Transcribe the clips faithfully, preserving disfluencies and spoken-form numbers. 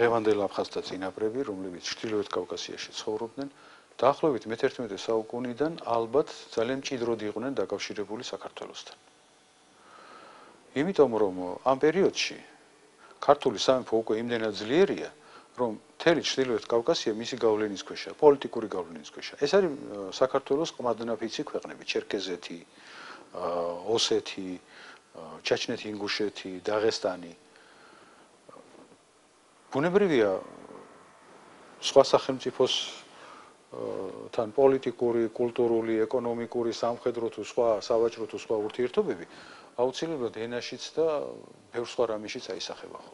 დღევანდელ აფხაზთა წინაპრები, რომლებიც ჩრდილოეთ კავკასიაში ცხოვრობდნენ, დაახლოებით მეთერთმეტე საუკუნიდან ალბათ ძალიან მჭიდროდ იყვნენ დაკავშირებული საქართველოსთან. იმიტომ რომ ამ პერიოდში ქართული სამეფო უკვე იმდენად ძლიერია, რომ მთელი ჩრდილოეთ კავკასია მისი გავლენის ქვეშა, პოლიტიკური გავლენის ქვეშა. ეს არის საქართველოს ყმადნაფიცი ქვეყნები, ჩერქეზეთი, ოსეთი, ჩაჩნეთი, ინგუშეთი, დაღესტანი. ბუნებრივია სხვა სახელმწიფოს თან პოლიტიკური, კულტურული, ეკონომიკური, სამხედრო თუ სხვა სავაჭრო თუ სხვა ურთიერთობები აუცილებლად ენაშიც და ბევრ სხვა რამეშიც აისახება ხოლმე.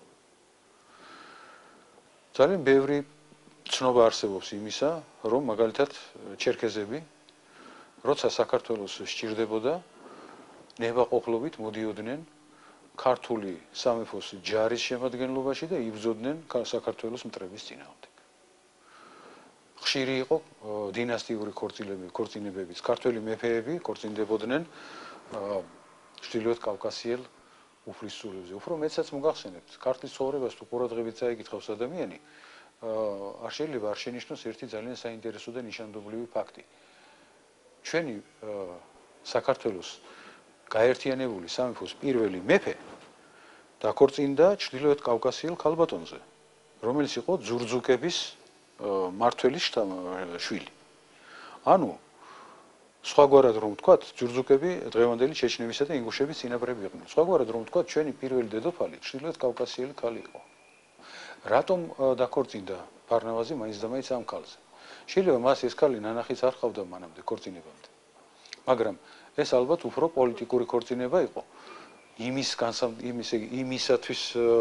ძალიან ბევრი ცნობა არსებობს იმისა, რომ მაგალითად ჩერქეზები, როცა საქართველოს სჭირდებოდა, ნებაყოფლობით მოდიოდნენ ქართული სამეფოს ჯარის შემადგენლობაში და იბრძოდნენ საქართველოს მტრების წინააღმდეგ. ხშირი იყო დინასტიური ქორწინებებიც, ქართველი მეფეები ქორწინდებოდნენ ჩრდილოეთ კავკასიელ უფლისწულებზე. უფრო მეცაც მოგახსენებთ, ქართლის ცხოვრებას თუ ყურადღებით წაიკითხავს ადამიანი, არ შეიძლება არ შენიშნოს ერთი ძალიან საინტერესო და ნიშანდობლივი ფაქტი. ჩვენი საქართველოს გაერთიანებული სამეფოს პირველი მეფე დაქორწინდა ჩრდილოეთ კავკასიელ ქალბატონზე, რომელიც იყო ძურძუკების მმართველის შვილი. ანუ სხვაგვარად რომ ვთქვათ, ძურძუკები დღევანდელი ჩეჩნევისა და ინგუშების წინაპრები იყვნენ. სხვაგვარად რომ ვთქვათ, ჩვენი პირველი დედოფალი ჩრდილოეთ კავკასიელი ქალი იყო. რატომ დაქორწინდა ფარნავაზი მაინც და მაინც ამ ქალზე? შეიძლება მას ეს ქალი ნანახიც არ ყავდა მანამდე ქორწინებამდე. მაგრამ ეს ალბათ უფრო პოლიტიკური ქორწინება იყო. იმის იმის იმისათვის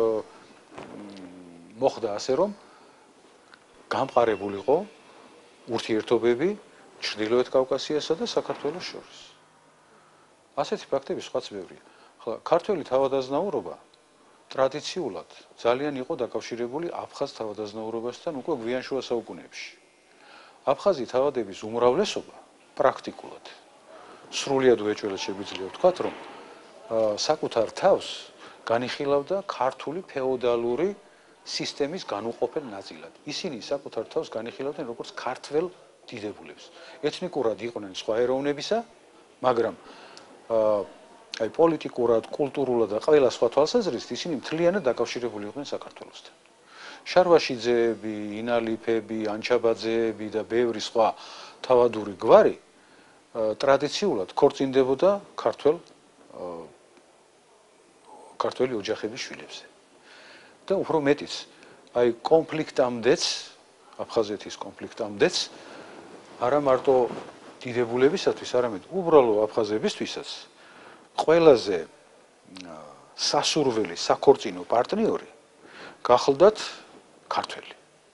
მოხდა ასე რომ გამყარებულიყო ურთიერთობები ჩრდილოეთ კავკასიასა და საქართველოს შორის. ასეთი ფაქტები სხვაც ბევრია. ახლა ქართველი თავადაზნაურობა ტრადიციულად ძალიან იყო დაკავშირებული აფხაზ თავადაზნაურობასთან უკვე გვიან შუა საუკუნეებში. აფხაზი თავადების უმრავლესობა პრაქტიკულად სრულიად უეჭველად შეგვიძლია ვთქვათ, რომ საკუთარ თავს განიხილავდა ქართული ფეოდალური სისტემის განუყოფელ ნაწილად. ისინი საკუთარ თავს განიხილავდნენ როგორც ქართველ დიდებულებს. ეთნიკურად იყვნენ სხვა ეროვნებისა, მაგრამ აი პოლიტიკურად, კულტურულად და ყველა სხვა თვალსაზრისით ისინი მთლიანად დაკავშირებული იყვნენ საქართველოსთან. შარვაშიძეები, ინალიფები, ანჩაბაძეები და ბევრი სხვა თავადური გვარი ტრადიციულად ქორწინდებოდა ქართველ ქართველი ოჯახების შვილებზე. და უფრო მეტიც, აი კონფლიქტამდეც, აფხაზეთის კონფლიქტამდეც არა მარტო დიდებულებისათვის, არამედ უბრალო აფხაზებისთვისაც ყველაზე სასურველი საქორწინო პარტნიორი გახლდათ ქართველი.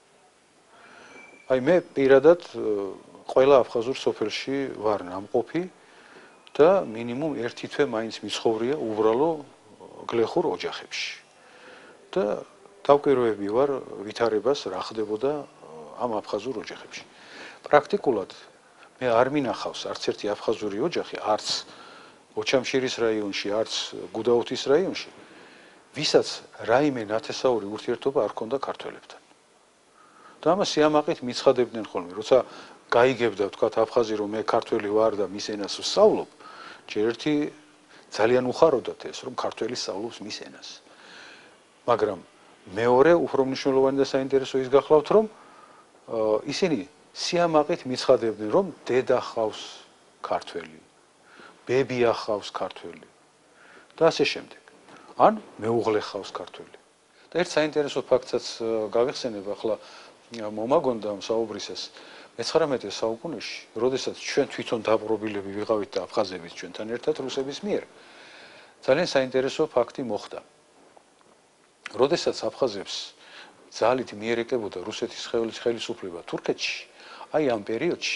აი მე პირადად ყველა აფხაზურ სოფელში ვარ ნამყოფი და მინიმუმ ერთი თვე მაინც მიცხოვრია უბრალო გლეხურ ოჯახებში. და დავკვირვები ვარ ვითარებას რა ხდებოდა ამ აფხაზურ ოჯახებში. პრაქტიკულად მე არ მინახავს არც ერთი აფხაზური ოჯახი, არც ოჩამშირის რაიონში, არც გუდაუთის რაიონში, ვისაც რაიმე ნათესაური ურთიერთობა არ ჰქონდა ქართველებთან. და ამას სიამაყით მიცხადებდნენ ხოლმე, როცა გაიგებდა ვთქვათ აფხაზი, რომ მე ქართველი ვარ და მის ენას ვსწავლობ, ჯერ ერთი ძალიან უხაროდათ ეს, რომ ქართველი სწავლობს მის ენას. მაგრამ მეორე უფრო მნიშვნელოვანი და საინტერესო ის გახლავთ, რომ ისინი სიამაყით მიცხადებდნენ, რომ დედა ხავს ქართველი, ბები ახავს ქართველი და ასე შემდეგ. ან მეუღლე ხავს ქართველი. და ერთ საინტერესო ფაქტსაც გავიხსენებ, ახლა მომაგონდა ამ საუბრისას მეცხრამეტე საუკუნეში, როდესაც ჩვენ თვითონ დაპყრობილები ვიყავით და აფხაზებიც ჩვენთან ერთად რუსების მიერ, ძალიან საინტერესო ფაქტი მოხდა. როდესაც აფხაზებს ძალით მიერეკებოდა რუსეთის ხელისუფლება თურქეთში, აი ამ პერიოდში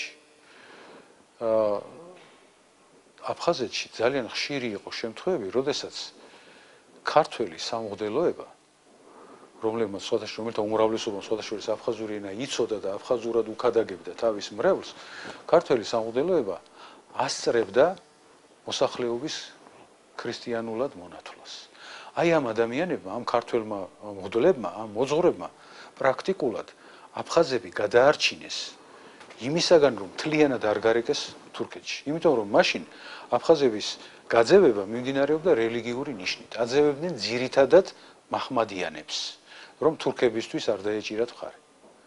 აფხაზეთში ძალიან ხშირი იყო შემთხვევები, როდესაც ქართველი სამღვდელოება, რომლებმაც რომელთა უმრავლესობამ სხვადასხვა აფხაზური ენა იცოდა და აფხაზურად უქადაგებდა თავის მრევლს, ქართველი სამღვდელოება ასწრებდა მოსახლეობის ქრისტიანულად მონათვლას. აი ამ ადამიანებმა, ამ ქართველმა მღვდლებმა, ამ მოძღვრებმა პრაქტიკულად აფხაზები გადაარჩინეს იმისაგან, რომ მთლიანად არ გარეკეს თურქეთში. იმიტომ რომ მაშინ აფხაზების გაძევება მიმდინარეობდა რელიგიური ნიშნით. აძევებდნენ ძირითადად მაჰმადიანებს, რომ თურქებისთვის არ დაეჭირათ მხარი.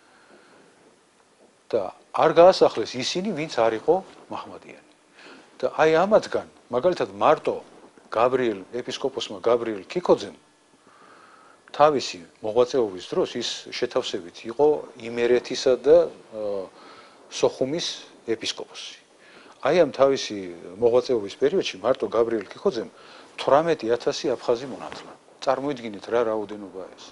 და არ გაასახლეს ისინი, ვინც არ იყო მაჰმადიანი. და აი ამათგან, მაგალითად მარტო გაბრიელ ეპისკოპოსმა გაბრიელ ქიქოძემ თავისი მოღვაწეობის დროს ის შეთავსებით იყო იმერეთისა და სოხუმის ეპისკოპოსი. აი ამ თავისი მოღვაწეობის პერიოდში მარტო გაბრიელ ქიქოძემ თვრამეტი ათასი აფხაზი მონათლა. წარმოიდგინეთ რა რაოდენობა ეს.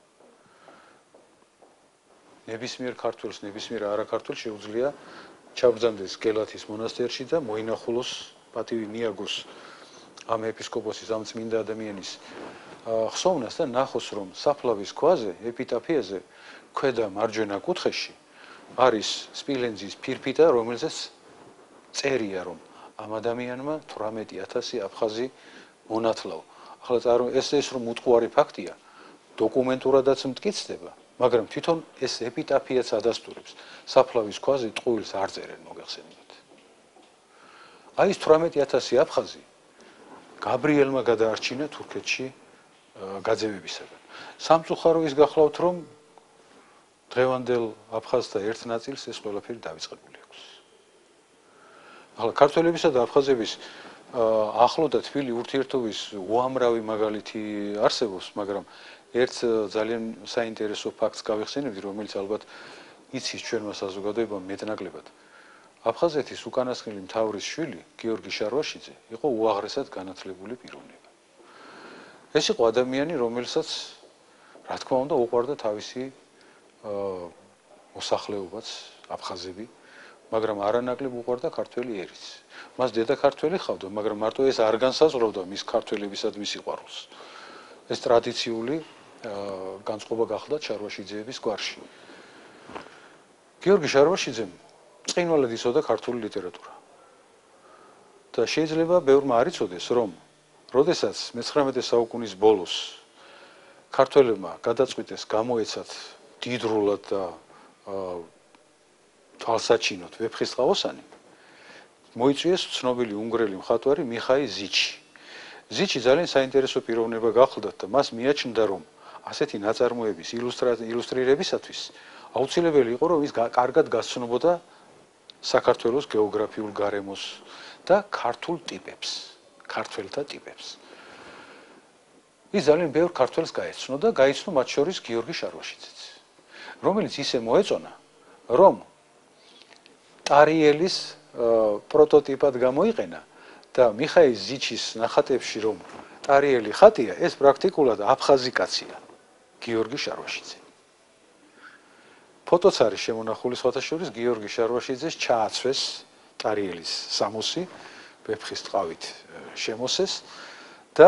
ნებისმიერ ქართველს, ნებისმიერ არაქართველს შეუძლია ჩაბრძანდეს გელათის მონასტერში და მოინახულოს პატივი მიაგოს ამ ეპისკოპოსის ამ წმინდა ადამიანის ხსოვნას და ნახოს რომ საფლავის ქვაზე, ეპიტაფიაზე, ქვედა მარჯვენა კუთხეში არის სპილენძის ფირფიტა, რომელზეც წერია რომ ამ ადამიანმა თვრამეტი ათასი აფხაზი მონათლა. ახლა წარო ეს ეს რომ უტყუარი ფაქტია, დოკუმენტურადაც მტკიცდება, მაგრამ თვითონ ეს ეპიტაფიაც ადასტურებს. საფლავის ქვაზე ტყუილს არ წერენ, მოგეხსენებათ. აი ეს თვრამეტი ათასი აფხაზი გაბრიელმა გადაარჩინა თურქეთში გაძევებისაგან. სამწუხარო ის გახლავთ, რომ დღევანდელ აფხაზთა ერთ ნაწილს ეს ყველაფერი დავიწყებული აქვს. ახლა ქართველებისა და აფხაზების ახლო და თბილი ურთიერთობის უამრავი მაგალითი არსებობს, მაგრამ ერთ ძალიან საინტერესო ფაქტს გავიხსენებდი, რომელიც ალბათ იცის ჩვენმა საზოგადოებამ მეტნაკლებად. აფხაზეთის უკანასკნელი მთავრის შვილი, გიორგი შარვაშიძე, იყო უაღრესად განათლებული პიროვნება. ეს იყო ადამიანი, რომელსაც რა თქმა უნდა უყვარდა თავისი მოსახლეობაც, აფხაზები, მაგრამ არანაკლებ უყვარდა ქართველი ერიც. მას დედა ქართველი ჰყავდა, მაგრამ მარტო ეს არ განსაზღვრავდა მის ქართველებისადმი სიყვარულს. ეს ტრადიციული განწყობა გახლდათ შარვაშიძეების გვარში. გიორგი შარვაშიძემ წინვალად იცოდა ქართული ლიტერატურა. და შეიძლება ბევრმა არ იცოდეს, რომ როდესაც მეცხრამეტე საუკუნის ბოლოს ქართველებმა გადაწყვიტეს გამოეცათ დიდრულად და თვალსაჩინოდ ვეფხისტყაოსანი, მოიწვიეს ცნობილი უნგრელი მხატვარი მიხაი ზიჩი. ზიჩი ძალიან საინტერესო პიროვნება გახლდათ და მას მიაჩნდა, რომ ასეთი ნაწარმოების ილუსტრირებისათვის აუცილებელი იყო, რომ ის კარგად გასცნობოდა საქართველოს გეოგრაფიულ გარემოს და ქართულ ტიპებს, ქართველთა ტიპებს. ის ძალიან ბევრ ქართველს გაეცნო და გაიცნო მათ შორის გიორგი შარვაშიძეც, რომელიც ისე მოეწონა, რომ ტარიელის პროტოტიპად გამოიყენა და მიხაი ზიჩის ნახატებში რომ ტარიელი ხატია, ეს პრაქტიკულად აფხაზი კაცია, გიორგი შარვაშიძე. ფოტოც არის შემონახული სხვათა შორის გიორგი შარვაშიძეს ჩააცვეს ტარიელის სამოსი, ვეფხის ტყავით შემოსეს და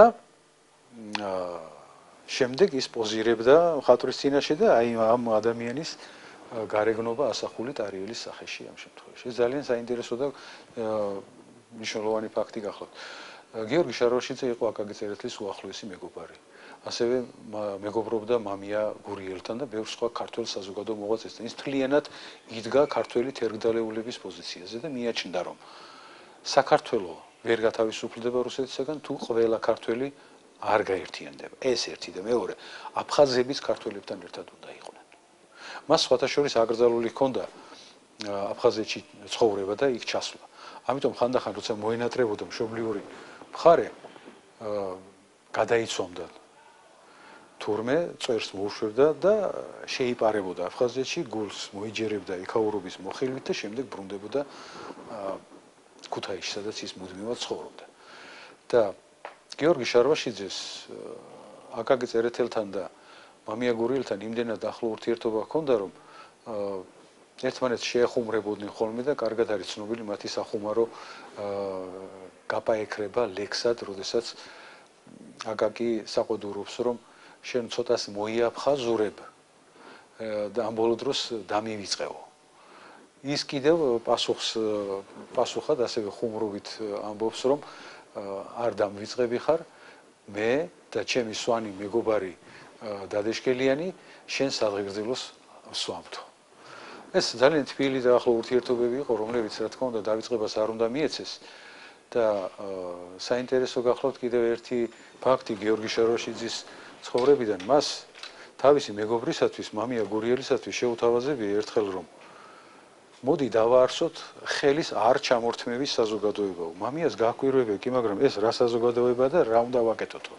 შემდეგ ის პოზირებდა მხატვრის წინაშე და აი ამ ადამიანის გარეგნობა ასახული ტარიელის სახეში ამ შემთხვევაში. ეს ძალიან საინტერესო და მნიშვნელოვანი ფაქტი გახლავთ. გიორგი შარვაშიძე იყო აკაკი წერეთლის უახლოესი მეგობარი. ასევე მეგობრობდა მამია გურიელთან და ბევრ სხვა ქართველ საზოგადო მოღვაწესთან. ის მთლიანად იდგა ქართველი თერგდალეულების პოზიციაზე და მიაჩნდა, რომ საქართველო ვერ გათავისუფლდება რუსეთისაგან, თუ ყველა ქართველი არ გაერთიანდება. ეს ერთი და მეორე, აფხაზებიც ქართველებთან ერთად უნდა იყვნენ. მას სხვათა შორის აკრძალული ჰქონდა აფხაზეთში ცხოვრება და იქ ჩასვლა. ამიტომ ხანდახან როცა მოენატრებოდა მშობლიური მხარე, გადაიცვამდა თურმე, წერს მოუშვებდა და შეიპარებოდა აფხაზეთში, გულს მოიჯერებდა ეკაურობის მოხილვით და შემდეგ ბრუნდებოდა ქუთაისში, სადაც ის მუდმივად ცხოვრობდა. და გიორგი შარვაშიძეს აკაკი წერეთელთან და მამია გურიელთან იმდენად ახლო ურთიერთობა ჰქონდა, რომ ერთმანეთს შეეხუმრებოდნენ ხოლმე და კარგად არის ცნობილი მათი სახუმარო გაპაექრება ლექსად, როდესაც აკაკი საყოდურობს, რომ შენ ცოტას მოიაფხაზურებ და ამ ბოლო დროს დამივიწყეო. ის კიდევ პასუხს პასუხად ასევე ხუმრობით ამბობს, რომ არ დამვიწყები ხარ, მე და ჩემი სვანი მეგობარი დადეშკელიანი შენ სადღეგრძელოს ვსვამთო. ეს ძალიან თბილი და ახლო ურთიერთობები იყო, რომლებიც რა თქმა უნდა დავიწყებას არ უნდა მიეცეს და საინტერესო გახლავთ კიდევ ერთი ფაქტი გიორგი შარვაშიძის ცხოვრებიდან. მას თავისი მეგობრისათვის, მამია გურიელისათვის შეუთავაზებია ერთხელ რომ მოდი დავაარსოთ ხელის არ ჩამორთმევის საზოგადოება. მამიას გააკვირვებია კი, მაგრამ ეს რა საზოგადოებაა და რა უნდა ვაკეთოთ?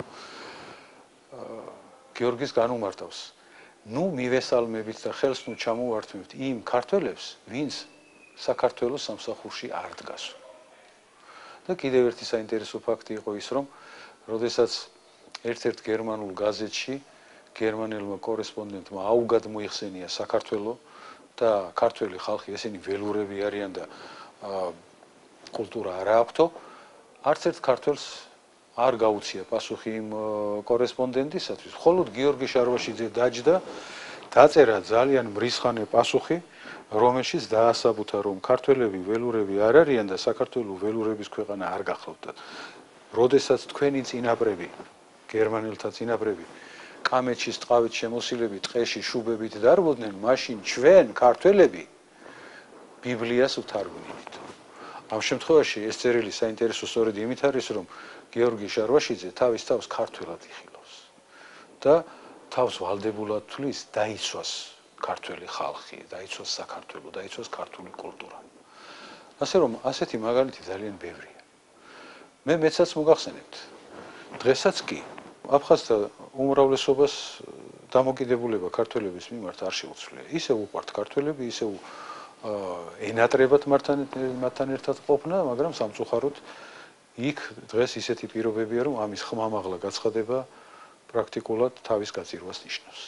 გიორგის განუმარტავს. ნუ მივესალმებით და ხელს ნუ ჩამოვართმევთ იმ ქართველებს, ვინც საქართველოს სამსახურში არ დგას. და კიდევ ერთი საინტერესო ფაქტი იყო ის, რომ როდესაც ერთ-ერთ გერმანულ გაზეთში გერმანელმა კორესპონდენტმა აუგად მოიხსენია საქართველო და ქართველი ხალხი ესენი ველურები არიან და კულტურა არ აქვთო, არც ერთ ქართველს არ გაუცია პასუხი იმ კორესპონდენტისათვის. მხოლოდ გიორგი შარვაშიძე დაჯდა, დაწერა ძალიან მრისხანე პასუხი, რომელშიც დაასაბუთა, რომ ქართველები ველურები არ არიან და საქართველოს ველურების ქვეყანა არ გახლავთ. როდესაც თქვენი წინაპრები, გერმანელთა წინაპრები, კამეჩის ტყავით შემოსილები ტყეში შუბებით დარბოდნენ, მაშინ ჩვენ ქართველები ბიბლიას ვთარგმნით. ამ შემთხვევაში ეს წერილი საინტერესო სწორედ იმით არის, რომ გიორგი შარვაშიძე თავის თავს ქართველად იხილავს და თავს ვალდებულად თვლის დაიცვას ქართველი ხალხი, დაიცვას საქართველო, დაიცვას ქართული კულტურა. ასე რომ ასეთი მაგალითი ძალიან ბევრია. მე მეცაც მოგახსენებთ. დღესაც კი აფხაზთა უმრავლესობას დამოკიდებულება ქართველების მიმართ არ შეუცვლია. ისე უყვართ ქართველები, ისე ენატრებათ მათთან ერთად ყოფნა, მაგრამ სამწუხაროდ იქ დღეს ისეთი პირობებია, რომ ამის ხმამაღლა გაცხადება პრაქტიკულად თავის გაწირვას ნიშნავს.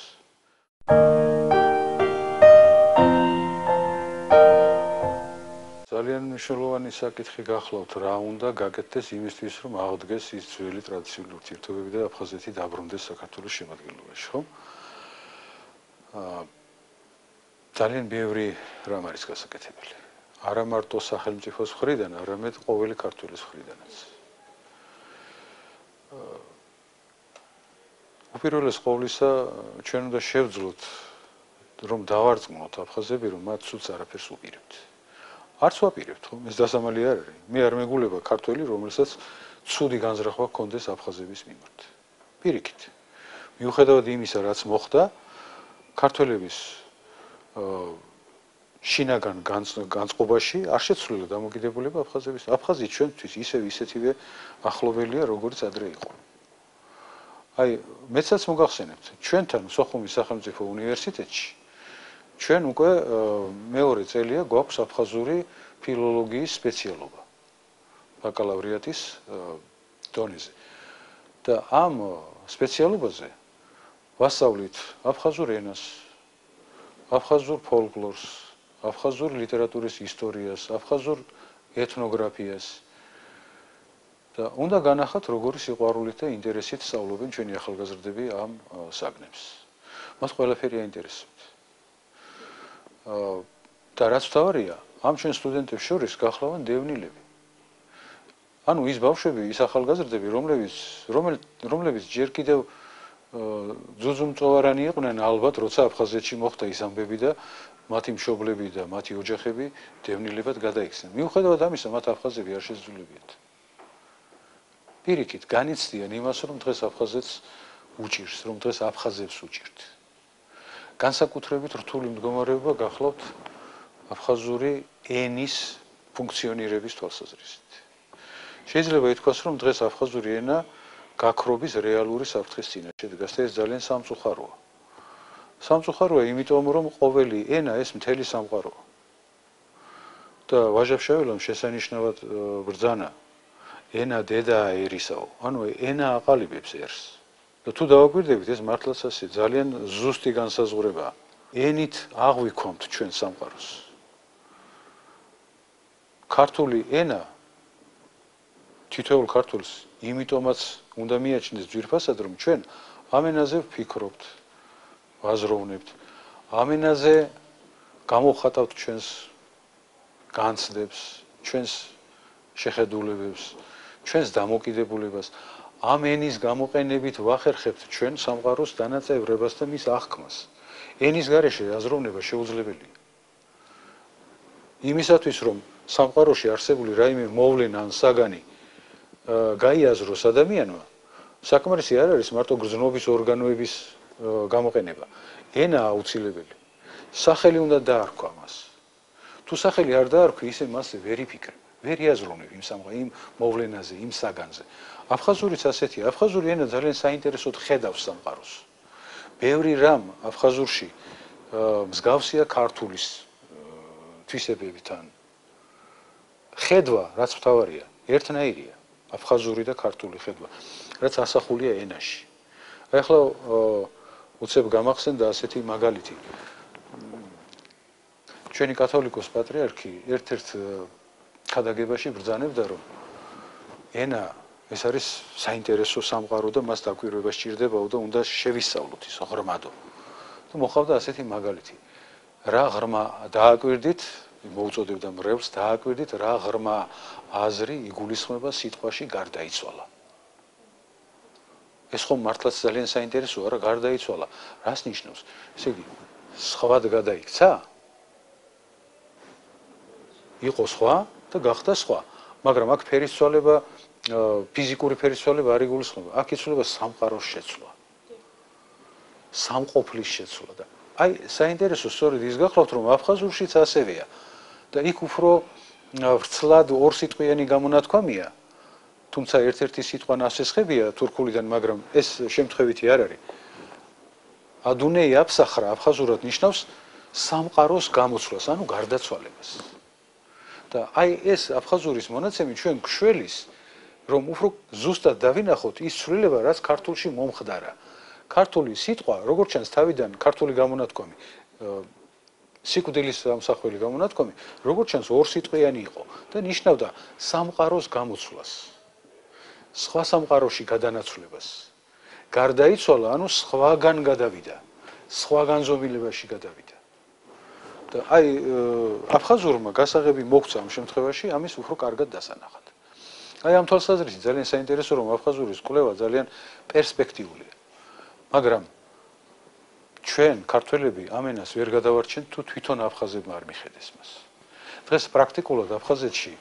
ძალიან მნიშვნელოვანი საკითხი გახლავთ, რა უნდა გაკეთდეს იმისთვის, რომ აღდგეს ის ძველი ტრადიციული ურთიერთობები და აფხაზეთი დაბრუნდეს საქართველოს შემადგენლობაში, ხო? ძალიან ბევრი რამ არის გასაკეთებელი. არა მარტო სახელმწიფოს მხრიდან, არამედ ყოველი ქართველის მხრიდანაც. უპირველეს ყოვლისა, ჩვენ უნდა შევძლოთ, რომ დავარწმუნოთ აფხაზები, რომ მათ სულს არაფერს უპირებთ. არც ვაპირებთ, ხო? ეს დასამალი არ არის. მე არ მეგულება ქართველი, რომელსაც ცუდი განზრახვა ჰქონდეს აფხაზების მიმართ. პირიქით. მიუხედავად იმისა, რაც მოხდა, ქართველების შინაგან განწყობაში არ შეცვლილა დამოკიდებულება აფხაზების. აფხაზი ჩვენთვის ისევ ისეთივე ახლობელია, როგორც ადრე იყო. აი, მეცაც მოგახსენებთ, ჩვენთან სოხუმის სახელმწიფო უნივერსიტეტში ჩვენ უკვე მეორე წელია გვაქვს აფხაზური ფილოლოგიის სპეციალობა ბაკალავრიატის დონეზე. და ამ სპეციალობაზე ვასწავლით აფხაზურ ენას, აფხაზურ ფოლკლორს, აფხაზურ ლიტერატურის ისტორიას, აფხაზურ ეთნოგრაფიას და უნდა განახათ, როგორი სიყვარულით და ინტერესით სწავლობენ ჩვენი ახალგაზრდები ამ საგნებს. მას ყველაფერი აინტერესებთ. და რაც თავარია, ამ ჩვენ სტუდენტებს შორის გახლავენ დევნილები. ანუ ის ბავშვები, ის ახალგაზრდები, რომლებიც რომლებიც ჯერ კიდევ ძუძუმწოვარანი იყვნენ, ალბათ, როცა აფხაზეთში მოხდა ის ამბები და მათი მშობლები და მათი ოჯახები დევნილებად გადაიქცნენ. მიუხედავად ამისა, მათ აფხაზები არ შესძულებიათ. პირიქით, განიცდიან იმას, რომ დღეს აფხაზეთს უჭირს, რომ დღეს აფხაზებს უჭირთ. განსაკუთრებით რთული მდგომარეობა გახლავთ აფხაზური ენის ფუნქციონირების თვალსაზრისით. შეიძლება ითქვას, რომ დღეს აფხაზური ენა გაქრობის რეალური საფრთხის წინაშე დგას და ეს ძალიან სამწუხაროა. სამწუხაროა, იმიტომ რომ ყოველი ენა ეს მთელი სამყაროა. და ვაჟა-ფშაველამ შესანიშნავად ბრძანა ენა დედაა ერისაო. ანუ ენა აყალიბებს ერს. და თუ დავაკვირდებით, ეს მართლაც ასე ძალიან ზუსტი განსაზღვრებაა. ენით აღვიქვამთ ჩვენ სამყაროს. ქართული ენა თითოეულ ქართულს იმიტომაც უნდა მიაჩნდეს ძვირფასად, რომ ჩვენ ამ ენაზე ვფიქრობთ, ვაზროვნებთ, ამ ენაზე გამოვხატავთ ჩვენს განცდებს, ჩვენს შეხედულებებს, ჩვენს დამოკიდებულებას. ამ ენის გამოყენებით ვახერხებთ ჩვენ სამყაროს დანაწევრებას და მის აღქმას. ენის გარეშე აზროვნება შეუძლებელია. იმისათვის რომ სამყაროში არსებული რაიმე მოვლენა ან საგანი გაიაზროს ადამიანმა, საკმარისი არ არის მარტო გრძნობის ორგანოების გამოყენება. ენა აუცილებელი. სახელი უნდა დაარქვა მას. თუ სახელი არ დაარქვი, ისე მას ვერ იფიქრებ, ვერ იაზროვნებ იმ სამყაროს, იმ მოვლენაზე, იმ საგანზე. აფხაზურიც ასეთია. აფხაზური ენა ძალიან საინტერესოდ ხედავს სამყაროს. ბევრი რამ აფხაზურში მსგავსია ქართულის თვისებებთან. ხედვა, რაც მთავარია, ერთნაირია. აფხაზური და ქართული ხედვა, რაც ასახულია ენაში. აი ახლა უცებ გამახსენდა ასეთი მაგალითი. ჩვენი კათოლიკოს პატრიარქი ერთ-ერთ ქადაგებაში ბრძანებდა, რომ ენა ეს არის საინტერესო სამყარო და მას დაკვირვება სჭირდებაო და უნდა შევისწავლოთ ის ღრმადო. და მოხავდა ასეთი მაგალითი. რა ღრმა დააკვირდით, მოუწოდებდა მრევლს, დააკვირდით რა ღრმა აზრი იგულისხმება სიტყვაში გარდაიცვალა. ეს ხომ მართლაც ძალიან საინტერესოა, რა გარდაიცვალა. რას ნიშნავს? ესე იგი, სხვად გადაიქცა? იყო სხვა და გახდა სხვა. მაგრამ აქ ფერის ცვალება, ფიზიკური ფერის ცვალება არ იგულისხმება. აქ იცვლება სამყაროს შეცვლა. სამყოფლის შეცვლა და აი საინტერესო სწორედ ის გახლავთ, რომ აფხაზურშიც ასევეა. და იქ უფრო ვრცლად ორსიტყვიანი გამონათქვამია, თუმცა ერთ-ერთი სიტყვა ნასესხებია თურქულიდან, მაგრამ ეს შემთხვევითი არ არის. ადუნეი აფსახრა აფხაზურად ნიშნავს სამყაროს გამოცვლას, ანუ გარდაცვალებას. და აი ეს აფხაზურის მონაცემი ჩვენ გშველის, რომ უფრო ზუსტად დავინახოთ ის ცვლილება, რაც ქართულში მომხდარა. ქართული სიტყვა, როგორც ჩანს თავიდან ქართული გამონათქვამი, სიკვდილის ამსახველი გამონათქვამი, როგორც ჩანს ორსიტყვიანი იყო და ნიშნავდა სამყაროს გამოცვლას. სხვა სამყაროში გადანაცვლებას. გარდაიცვალა, ანუ სხვაგან გადავიდა, სხვა განზომილებაში გადავიდა. და აი აფხაზურმა გასაღები მოგცა ამ შემთხვევაში ამის უფრო კარგად დასანახად. აი ამ თვალსაზრისით ძალიან საინტერესო, რომ აფხაზურის კვლევა ძალიან პერსპექტიულია. მაგრამ ჩვენ ქართველები ამ ენას ვერ გადავარჩენთ, თუ თვითონ აფხაზებმა არ მიხედეს მას. დღეს პრაქტიკულად აფხაზეთში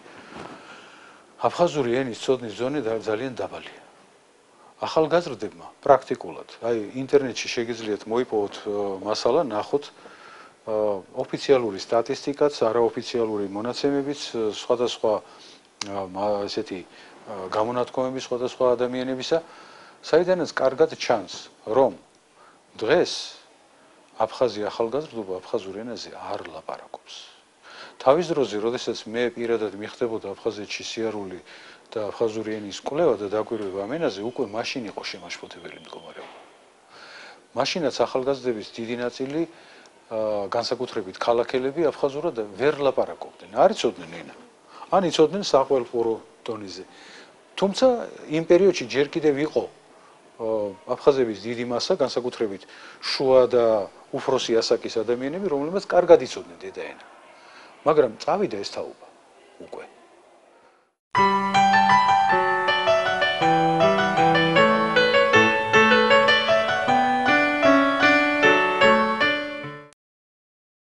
აფხაზური ენის ცოდნის ზონე ძალიან დაბალია. ახალგაზრდებმა პრაქტიკულად, აი ინტერნეტში შეგიძლიათ მოიპოვოთ მასალა, ნახოთ ოფიციალური სტატისტიკაც, არაოფიციალური მონაცემებიც, სხვადასხვა ესეთი გამონათქვამები სხვადასხვა ადამიანებისა, საიდანაც კარგად ჩანს, რომ დღეს აფხაზი ახალგაზრდობა აფხაზურ ენაზე არ ლაპარაკობს. თავის დროზე, როდესაც მე პირადად მიხდებოდა აფხაზეთში სიარული და აფხაზური ენის კვლევა და დაკვირვება ამ ენაზე, უკვე მაშინ იყო შემაშფოთებელი მდგომარეობა. მაშინაც ახალგაზრდების დიდი ნაწილი განსაკუთრებით ქალაქელები აფხაზურად ვერ ლაპარაკობდნენ, არ იცოდნენ ენა. ან იცოდნენ საყველყურო დონეზე. თუმცა იმ პერიოდში ჯერ კიდევ იყო აფხაზების დიდი მასა, განსაკუთრებით შუა და უფროსი ასაკის ადამიანები, რომლებიც კარგად იცოდნენ დედა ენა. მაგრამ წავიდა ეს თაობა უკვე.